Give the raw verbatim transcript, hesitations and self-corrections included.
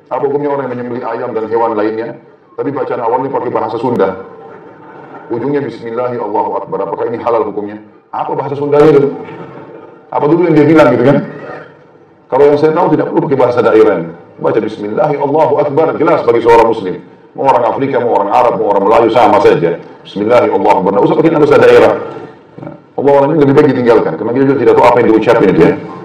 Apa hukumnya orang yang menyembelih ayam dan hewan lainnya, tapi bacaan awalnya pakai bahasa Sunda? Ujungnya Bismillahi Allahu Akbar. Apakah ini halal hukumnya? Apa bahasa Sunda itu? Apa dulu yang dia bilang gitu kan? Kalau yang saya tahu tidak perlu pakai bahasa daerah. Baca Bismillahi Allahu Akbar, jelas bagi seorang muslim. Mau orang Afrika, mau orang Arab, mau orang Melayu, sama saja. Bismillahi Allahu Akbar. Tidak usah pakai bahasa daerah. Allah ini lebih baik ditinggalkan, karena kita juga tidak tahu apa yang diucapin dia.